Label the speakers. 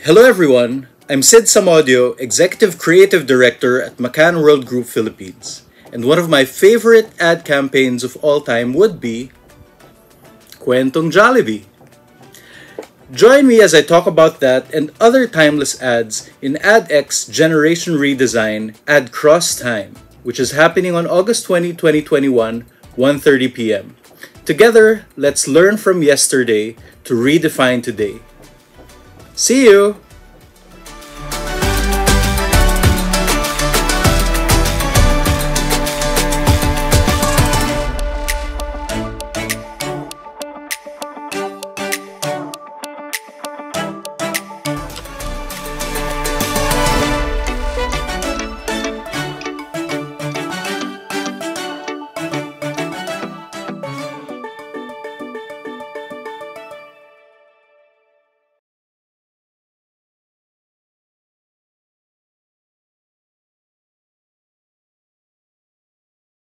Speaker 1: Hello everyone, I'm Sid Samodio, Executive Creative Director at McCann Worldgroup Philippines. And one of my favorite ad campaigns of all time would be Kwentong Jollibee. Join me as I talk about that and other timeless ads in AdX Generation Redesign Ad Cross Time, which is happening on August 20, 2021, 1:30 p.m. Together, let's learn from yesterday to redefine today. See you!